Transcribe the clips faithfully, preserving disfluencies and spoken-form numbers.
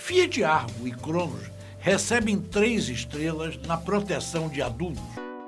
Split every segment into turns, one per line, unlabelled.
Fiat Argo e Cronos recebem três estrelas na proteção de adultos.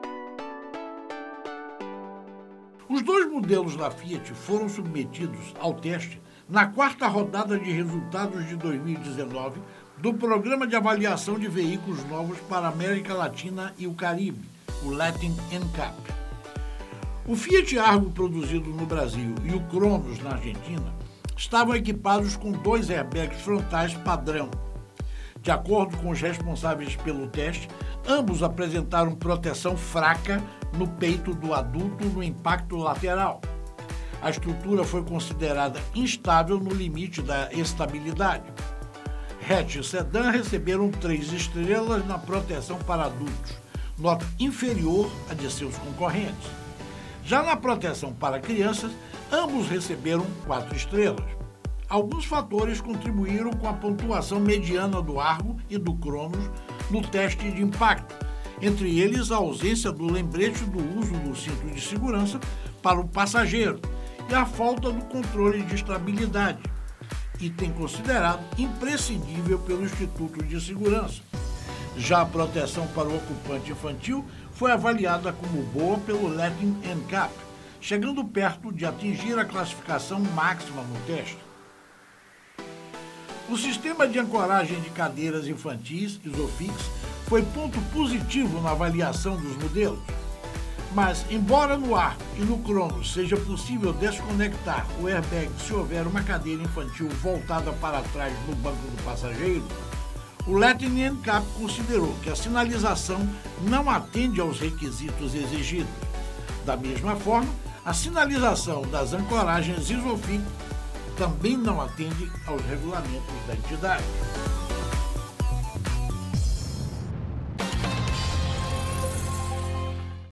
Os dois modelos da Fiat foram submetidos ao teste na quarta rodada de resultados de dois mil e dezenove do Programa de Avaliação de Veículos Novos para a América Latina e o Caribe, o Latin N C A P. O Fiat Argo produzido no Brasil e o Cronos na Argentina estavam equipados com dois airbags frontais padrão. De acordo com os responsáveis pelo teste, ambos apresentaram proteção fraca no peito do adulto no impacto lateral. A estrutura foi considerada instável no limite da estabilidade. Hatch e sedã receberam três estrelas na proteção para adultos, nota inferior à de seus concorrentes. Já na proteção para crianças, ambos receberam quatro estrelas. Alguns fatores contribuíram com a pontuação mediana do Argo e do Cronos no teste de impacto, entre eles a ausência do lembrete do uso do cinto de segurança para o passageiro e a falta do controle de estabilidade, item considerado imprescindível pelo Instituto de Segurança. Já a proteção para o ocupante infantil foi avaliada como boa pelo Latin N C A P, chegando perto de atingir a classificação máxima no teste. O sistema de ancoragem de cadeiras infantis, Isofix, foi ponto positivo na avaliação dos modelos. Mas, embora no Argo e no Cronos seja possível desconectar o airbag se houver uma cadeira infantil voltada para trás no banco do passageiro, o Latin N C A P considerou que a sinalização não atende aos requisitos exigidos. Da mesma forma, a sinalização das ancoragens Isofix também não atende aos regulamentos da entidade.